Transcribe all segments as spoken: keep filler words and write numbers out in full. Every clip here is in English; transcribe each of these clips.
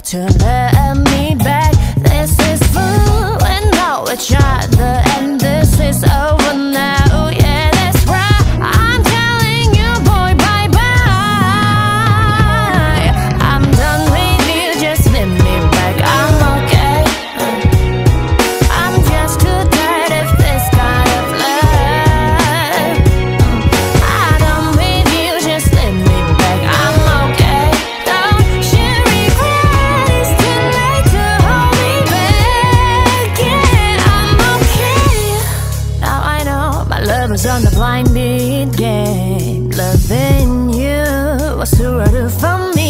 to let me back. This is fooling know each other, and this is over now. Yeah, that's right. I'm telling you, boy, bye bye. I'm done with you, just let me back. I'm okay. I'm just too tired of this kind of love. I'm done with you, just let me back. I'm okay. Don't you regret? It's too late to hold me back. Yeah, I'm okay. Now I know my love was on the blind beat. Yeah, loving you was too hard for me.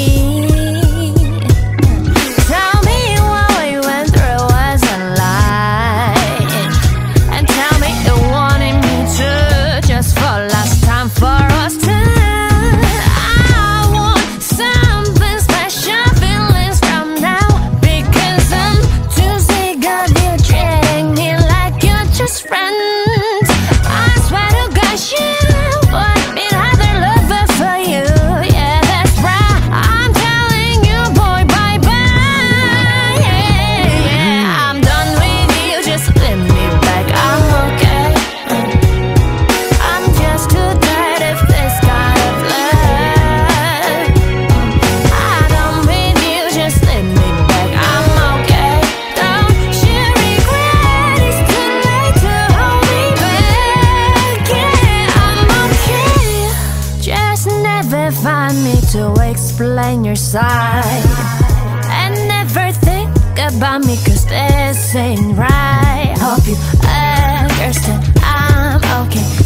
Tell me what we went through was a lie, and tell me you wanted me to, just for last time for us to. I want something special feelings from now, because I'm too sick of you treating me like you're just friends. I swear to God, you put me another lover for you. Yeah, that's right. I'm telling you, boy, bye bye. Yeah, yeah. I'm done with you, just let me back. I'm okay. I'm just too tired of this kind of love. I'm done with you, just let me back. I'm okay. Don't you regret? It's too late to hold me back. Yeah, I'm okay. Just never find me to explain your side, and never think about me, cause this ain't right. Hope you understand I'm okay.